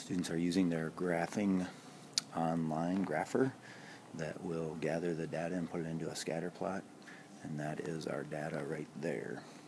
Students are using their graphing online grapher that will gather the data and put it into a scatter plot, and that is our data right there.